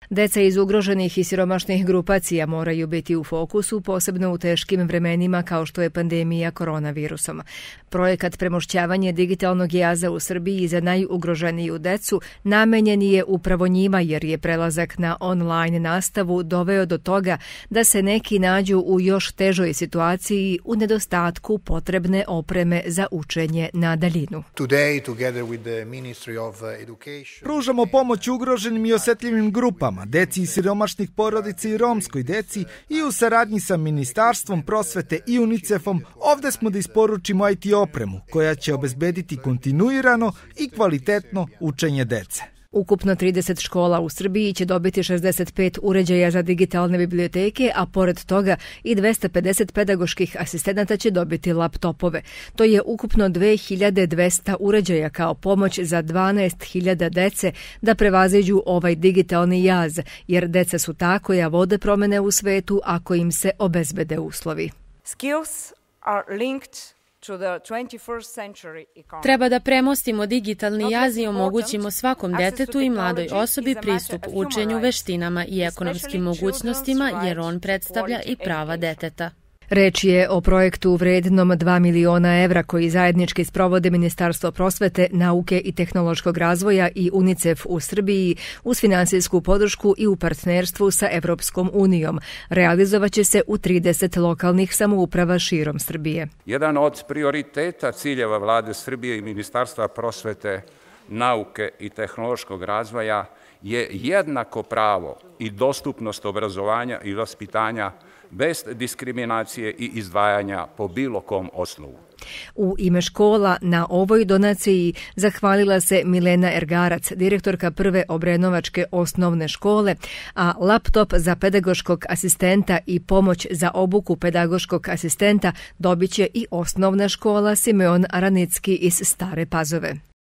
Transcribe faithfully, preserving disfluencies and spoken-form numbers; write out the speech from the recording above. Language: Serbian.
Deca iz ugroženih i siromašnih grupacija moraju biti u fokusu, posebno u teškim vremenima kao što je pandemija koronavirusom. Projekat Premošćavanje digitalnog jaza u Srbiji za najugroženiju decu namenjen je upravo njima, jer je prelazak na online nastavu doveo do toga da se neki nađu u još težoj situaciji u nedostatku potrebne opreme za učenje na daljinu. Pružamo pomoć ugroženim i osetljivim grupama, deci iz siromašnih porodica i romskoj deci, i u saradnji sa Ministarstvom prosvete i UNICEF-om ovde smo da isporučimo I T opremu koja će obezbediti kontinuirano i kvalitetno učenje dece. Ukupno trideset škola u Srbiji će dobiti šezdeset pet uređaja za digitalne biblioteke, a pored toga i dvesta pedeset pedagoških asistenata će dobiti laptopove. To je ukupno dve hiljade dvesta uređaja kao pomoć za dvanaest hiljada dece da prevaziđu ovaj digitalni jaz, jer deca su ta koja vode promene u svetu ako im se obezbede uslovi. Skills are linked. Treba da premostimo digitalni jaz i omogućimo svakom detetu i mladoj osobi pristup učenju, veštinama i ekonomskim mogućnostima, jer on predstavlja i prava deteta. Reč je o projektu vrednom dva miliona evra koji zajednički sprovode Ministarstvo prosvete, nauke i tehnološkog razvoja i UNICEF u Srbiji uz finansijsku podršku i u partnerstvu sa Evropskom unijom. Realizovaće se u trideset lokalnih samouprava širom Srbije. Jedan od prioriteta ciljeva Vlade Srbije i Ministarstva prosvete, nauke i tehnološkog razvoja je jednako pravo i dostupnost obrazovanja i vaspitanja bez diskriminacije i izdvajanja po bilo kom osnovu. U ime škola na ovoj donaciji zahvalila se Milena Ergarac, direktorka prve Obrenovačke osnovne škole, a laptop za pedagoškog asistenta i pomoć za obuku pedagoškog asistenta dobit će i osnovna škola Simeon Aranicki iz Stare Pazove.